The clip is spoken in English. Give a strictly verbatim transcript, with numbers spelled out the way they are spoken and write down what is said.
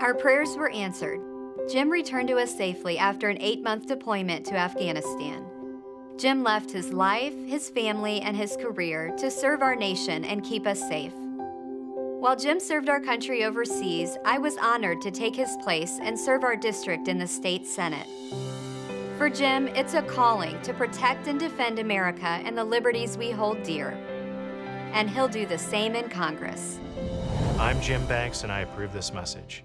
Our prayers were answered. Jim returned to us safely after an eight-month deployment to Afghanistan. Jim left his life, his family, and his career to serve our nation and keep us safe. While Jim served our country overseas, I was honored to take his place and serve our district in the state Senate. For Jim, it's a calling to protect and defend America and the liberties we hold dear. And he'll do the same in Congress. I'm Jim Banks, and I approve this message.